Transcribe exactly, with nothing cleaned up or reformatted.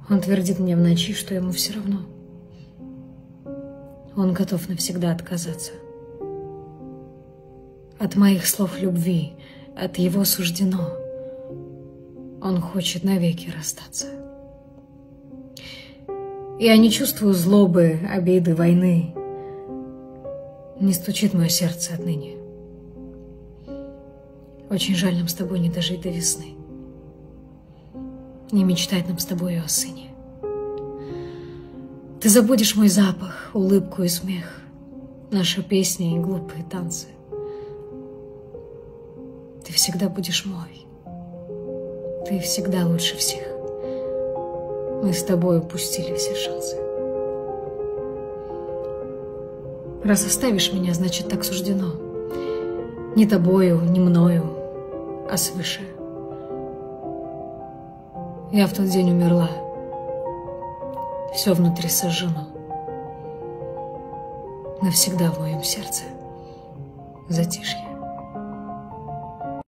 Он твердит мне в ночи, что ему все равно. Он готов навсегда отказаться. От моих слов любви, от его суждено. Он хочет навеки расстаться. Я не чувствую злобы, обиды, войны. Не стучит мое сердце отныне. Очень жаль, нам с тобой не дожить до весны. Не мечтать нам с тобой о сыне. Ты забудешь мой запах, улыбку и смех, наши песни и глупые танцы. Ты всегда будешь мой. Ты всегда лучше всех. Мы с тобой упустили все шансы. Раз оставишь меня, значит, так суждено. Не тобою, не мною, а свыше. Я в тот день умерла. Все внутри сожжено. Навсегда в моем сердце затишье.